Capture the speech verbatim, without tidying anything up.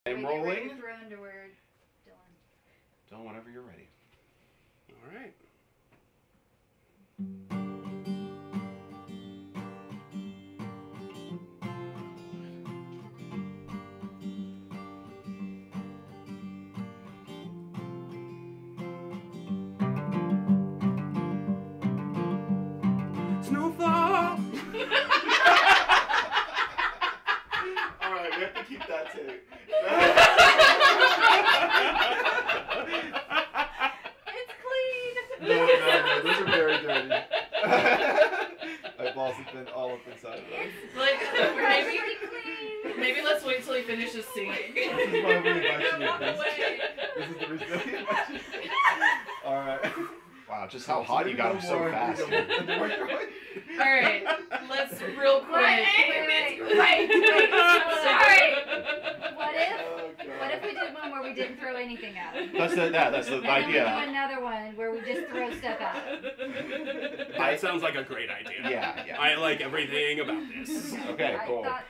I'm rolling. Ready to throw underwear, Dillon. Dillon, whenever you're ready. All right. Snowfall. All right, we have to keep that tape. It's clean. No, no, no, those are very dirty. My balls have been all up inside of them. Like, maybe, Pretty clean. maybe let's wait till he finishes singing. This is why we invite you. No This, way. this is the reason we invite you. All right. Wow, just how hot you got him so fast. Alright, let's real quick. Wait, wait, wait, wait, wait. Sorry. What if? Oh, What if we did one where we didn't throw anything at him? That's the, yeah, that's the And then we do idea. another one where we just throw stuff at him. That sounds like a great idea. Yeah, yeah. I like everything about this. Okay, I cool. thought